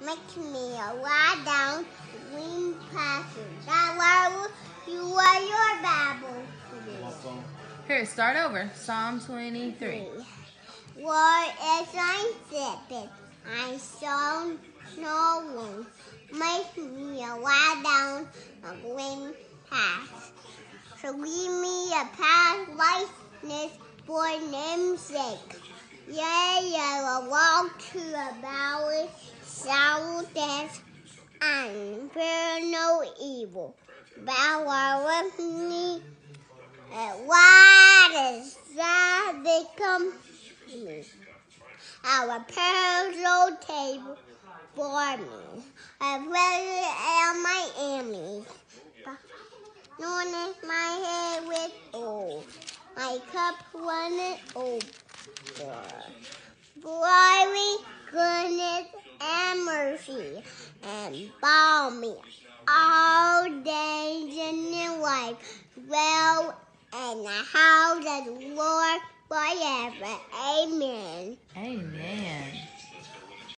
Make me lie down, green pastures. That where you are your Bible. Here, start over. Psalm 23. Lord, as I'm sipping, I saw no one. Make me lie down a green path. So lead me a path righteousness for name's sake. Yea, I will walk to the valley, shadow death, and fear no evil. Thou art with me, and wide is thy become me. Our parallel table for me. I pray am my enemies. Anoint my head with oil. My cup runneth over. Glory, goodness, and mercy, and follow me all days in your life. Dwell in the house of the Lord forever. Amen. Amen.